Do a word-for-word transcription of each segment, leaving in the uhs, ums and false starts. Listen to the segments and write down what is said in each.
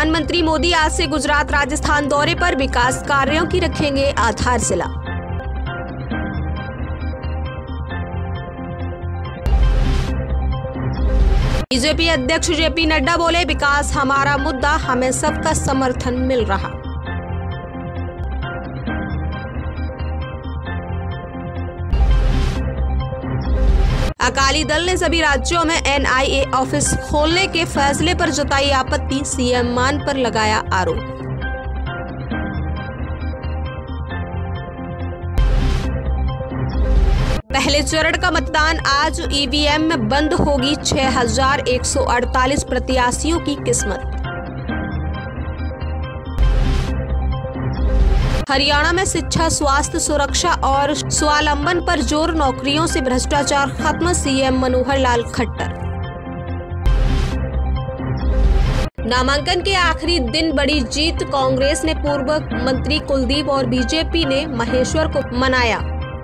प्रधानमंत्री मोदी आज से गुजरात राजस्थान दौरे पर, विकास कार्यों की रखेंगे आधारशिला। बीजेपी अध्यक्ष जेपी नड्डा बोले, विकास हमारा मुद्दा, हमें सबका समर्थन मिल रहा। अकाली दल ने सभी राज्यों में एन आई ए ऑफिस खोलने के फैसले पर जताई आपत्ति, सीएम मान पर लगाया आरोप। पहले चरण का मतदान आज, ई वी एम में बंद होगी छह हजार एक सौ अड़तालीस प्रत्याशियों की किस्मत। हरियाणा में शिक्षा, स्वास्थ्य, सुरक्षा और स्वावलंबन पर जोर, नौकरियों से भ्रष्टाचार खत्म, सीएम मनोहर लाल खट्टर। नामांकन के आखिरी दिन बड़ी जीत, कांग्रेस ने पूर्व मंत्री कुलदीप और बीजेपी ने महेश्वर को मनाया।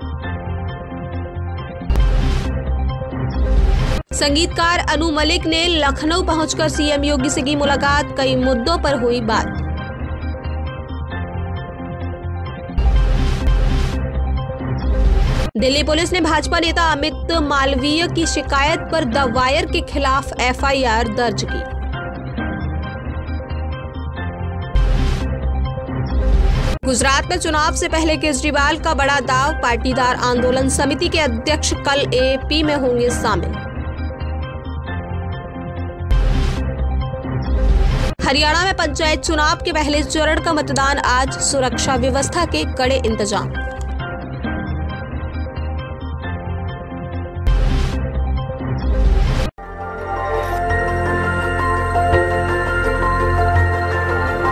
संगीतकार अनु मलिक ने लखनऊ पहुंचकर सीएम योगी से की मुलाकात, कई मुद्दों पर हुई बात। दिल्ली पुलिस ने भाजपा नेता अमित मालवीय की शिकायत पर द वायर के खिलाफ एफ आई आर दर्ज की। गुजरात में चुनाव से पहले केजरीवाल का बड़ा दाव, पाटीदार आंदोलन समिति के अध्यक्ष कल ए पी में होंगे शामिल। हरियाणा में पंचायत चुनाव के पहले चरण का मतदान आज, सुरक्षा व्यवस्था के कड़े इंतजाम।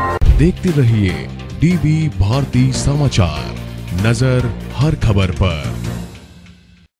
देखते रहिए डीवी भारती समाचार, नजर हर खबर पर।